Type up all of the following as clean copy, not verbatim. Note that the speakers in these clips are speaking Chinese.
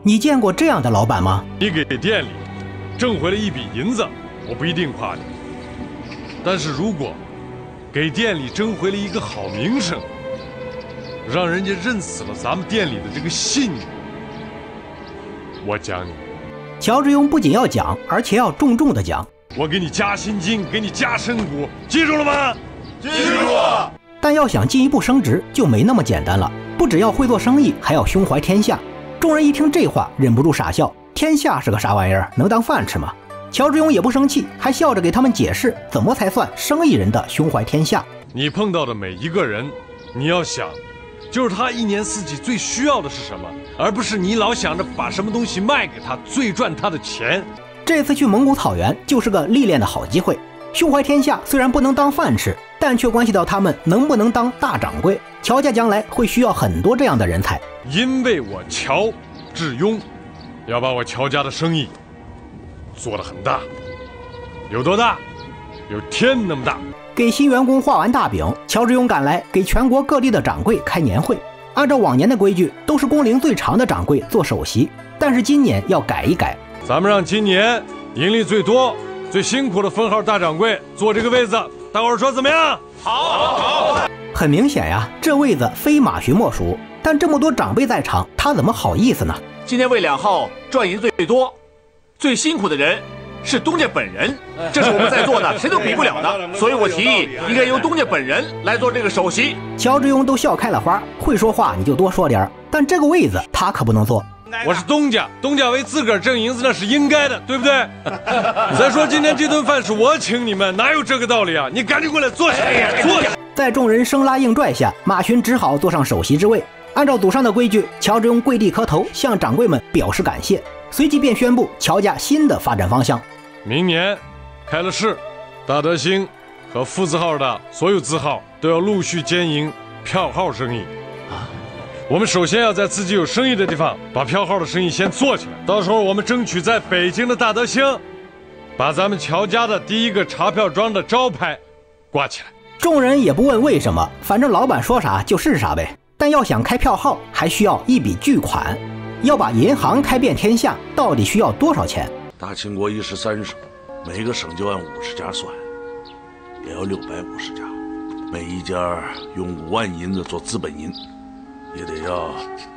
你见过这样的老板吗？ 你给店里挣回了一笔银子，我不一定夸你。但是如果给店里争回了一个好名声，让人家认死了咱们店里的这个信誉，我奖你。 乔致庸不仅要奖，而且要重重的奖。 我给你加薪金，给你加身股，记住了吗？ 记住了。 但要想进一步升职，就没那么简单了。不只要会做生意，还要胸怀天下。众人一听这话，忍不住傻笑。天下是个啥玩意儿？能当饭吃吗？乔致庸也不生气，还笑着给他们解释怎么才算生意人的胸怀天下。 你碰到的每一个人，你要想，就是他一年四季最需要的是什么，而不是你老想着把什么东西卖给他，最赚他的钱。 这次去蒙古草原就是个历练的好机会。胸怀天下虽然不能当饭吃，但却关系到他们能不能当大掌柜。乔家将来会需要很多这样的人才。 因为我乔致庸要把我乔家的生意做得很大，有多大？有天那么大。 给新员工画完大饼，乔致庸赶来给全国各地的掌柜开年会。按照往年的规矩，都是工龄最长的掌柜做首席，但是今年要改一改。 咱们让今年盈利最多、最辛苦的分号大掌柜坐这个位子，大伙儿说怎么样？ 好。 很明显呀，这位子非马群莫属，但这么多长辈在场，他怎么好意思呢？ 今天为2号赚银最多、最辛苦的人是东家本人，这是我们在座的谁都比不了的，所以我提议应该由东家本人来做这个首席。 乔致庸都笑开了花，会说话你就多说点，但这个位子他可不能坐。 我是东家，东家为自个儿挣银子那是应该的，对不对？再说今天这顿饭是我请你们，哪有这个道理啊？你赶紧过来坐下，坐下。 在众人生拉硬拽下，马群只好坐上首席之位。按照祖上的规矩，乔致庸跪地磕头，向掌柜们表示感谢，随即便宣布乔家新的发展方向。 明年开了市，大德兴和副字号的所有字号都要陆续兼营票号生意。我们首先要在自己有生意的地方把票号的生意先做起来，到时候我们争取在北京的大德兴把咱们乔家的第一个查票庄的招牌挂起来。 众人也不问为什么，反正老板说啥就是啥呗。但要想开票号，还需要一笔巨款。要把银行开遍天下，到底需要多少钱？ 大清国13省，每个省就按50家算，也要650家，每一家用5万银子做资本银，也得要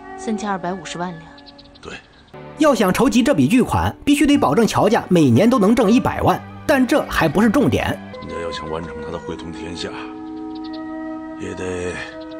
3250万两。 对， 要想筹集这笔巨款，必须得保证乔家每年都能挣100万。但这还不是重点， 人家要想完成他的汇通天下，也得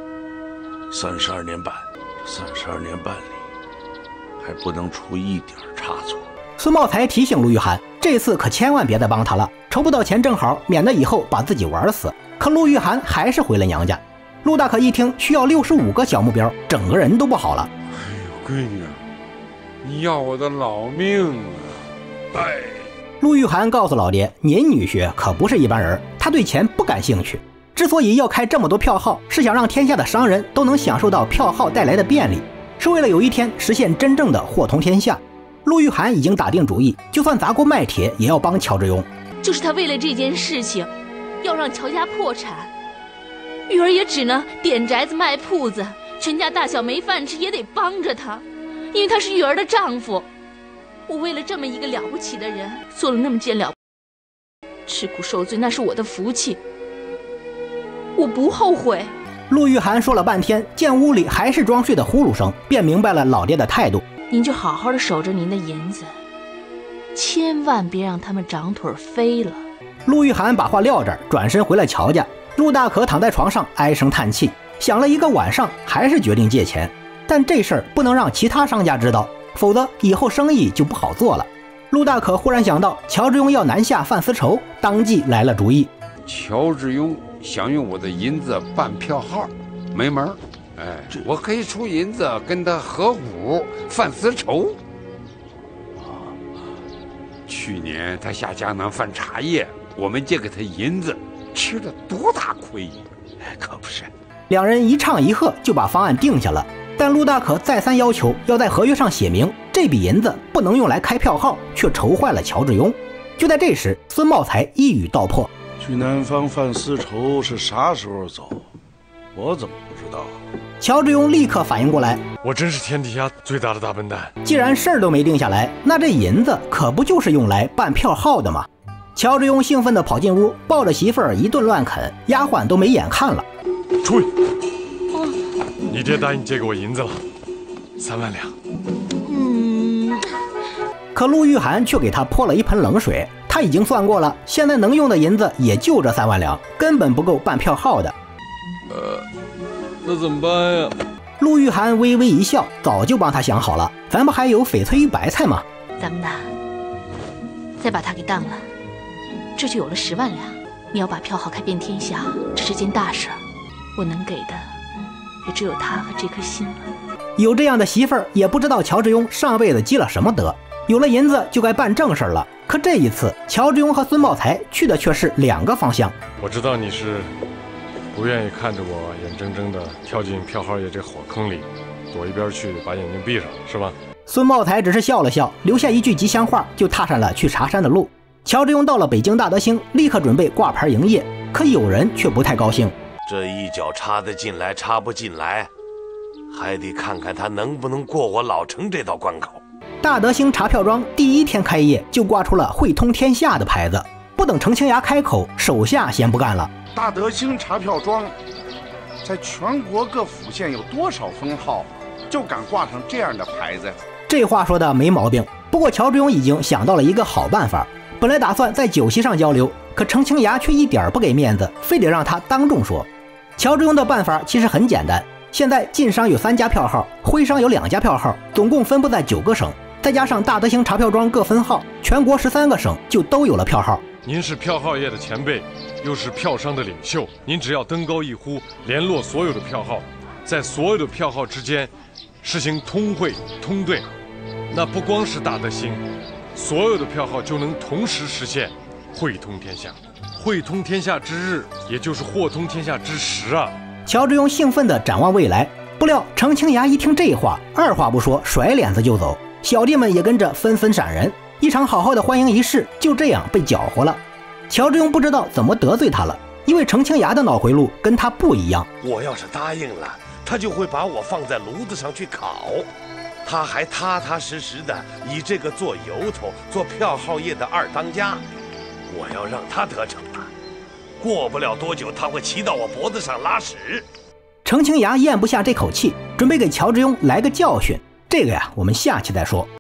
32年半。32年半里，还不能出一点差错。 孙茂才提醒陆玉涵，这次可千万别再帮他了，筹不到钱正好，免得以后把自己玩死。可陆玉涵还是回了娘家。陆大可一听需要65个小目标，整个人都不好了。 哎呦，闺女，你要我的老命啊！哎， 陆玉涵告诉老爹，您女婿可不是一般人，他对钱不感兴趣。之所以要开这么多票号，是想让天下的商人都能享受到票号带来的便利，是为了有一天实现真正的货通天下。陆玉涵已经打定主意，就算砸锅卖铁也要帮乔致庸。 就是他为了这件事情，要让乔家破产，玉儿也只能点宅子卖铺子，全家大小没饭吃也得帮着他，因为他是玉儿的丈夫。我为了这么一个了不起的人，做了那么件吃苦受罪，那是我的福气，我不后悔。 陆玉涵说了半天，见屋里还是装睡的呼噜声，便明白了老爹的态度。 您就好好的守着您的银子，千万别让他们长腿飞了。 陆玉涵把话撂这儿，转身回了乔家。陆大可躺在床上唉声叹气，想了一个晚上，还是决定借钱。但这事儿不能让其他商家知道，否则以后生意就不好做了。陆大可忽然想到乔致庸要南下犯私仇，当即来了主意。 乔致庸想用我的银子办票号，没门儿。哎，我可以出银子跟他合股犯私仇。去年他下江南贩茶叶，我们借给他银子，吃了多大亏？可不是。 两人一唱一和就把方案定下了。但陆大可再三要求要在合约上写明，这笔银子不能用来开票号，却愁坏了乔致庸。就在这时，孙茂才一语道破： 去南方犯私仇是啥时候走？我怎么不知道？ 乔致庸立刻反应过来， 我真是天底下最大的大笨蛋。 既然事儿都没定下来，那这银子可不就是用来办票号的吗？乔致庸兴奋地跑进屋，抱着媳妇儿一顿乱啃，丫鬟都没眼看了。 出去！你爹答应借给我银子了，3万两。 可陆玉涵却给他泼了一盆冷水。他已经算过了，现在能用的银子也就这3万两，根本不够办票号的。 那怎么办呀？ 陆玉涵微微一笑，早就帮他想好了，咱不还有翡翠与白菜吗？ 咱们呐，再把他给当了，这就有了10万两。你要把票号开遍天下，这是件大事儿，我能给的也只有他和这颗心了。 有这样的媳妇儿，也不知道乔致庸上辈子积了什么德，有了银子就该办正事儿了。可这一次，乔致庸和孙茂才去的却是2个方向。 我知道你是不愿意看着我眼睁睁地跳进票号业这火坑里，躲一边去，把眼睛闭上，是吧？ 孙茂才只是笑了笑，留下一句吉祥话，就踏上了去茶山的路。乔致庸到了北京大德兴，立刻准备挂牌营业，可有人却不太高兴。 这一脚插得进来，插不进来，还得看看他能不能过我老程这道关口。 大德兴茶票庄第1天开业就挂出了汇通天下的牌子，不等程青芽开口，手下先不干了。 大德兴茶票庄在全国各府县有多少分号，就敢挂上这样的牌子？ 这话说的没毛病，不过乔致庸已经想到了一个好办法。本来打算在酒席上交流，可程青芽却一点不给面子，非得让他当众说。乔致庸的办法其实很简单，现在晋商有3家票号，徽商有2家票号，总共分布在9个省，再加上大德兴茶票庄各分号，全国13个省就都有了票号。 您是票号业的前辈，又是票商的领袖，您只要登高一呼，联络所有的票号，在所有的票号之间实行通汇通兑，那不光是大德兴，所有的票号就能同时实现汇通天下。汇通天下之日，也就是货通天下之时啊！ 乔致庸兴奋地展望未来，不料程青芽一听这话，二话不说，甩脸子就走。小弟们也跟着纷纷闪人，一场好好的欢迎仪式就这样被搅和了。乔致庸不知道怎么得罪他了，因为程青芽的脑回路跟他不一样。 我要是答应了，他就会把我放在炉子上去烤，他还踏踏实实的以这个做由头，做票号业的2当家。我要让他得逞了，过不了多久他会骑到我脖子上拉屎。 程青芽咽不下这口气，准备给乔致庸来个教训。这个呀，我们下期再说。